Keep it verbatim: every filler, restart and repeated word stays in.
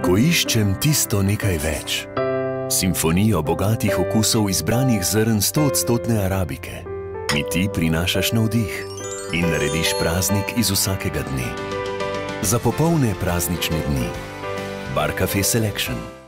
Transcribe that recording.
Ko iščem tisto nekaj več, simfonijo bogatih okusov izbranih zrn stoodstotne arabike, mi ti prinašaš navdih in narediš praznik iz vsakega dne. Za popolne praznične dni. Bar Cafe Selection.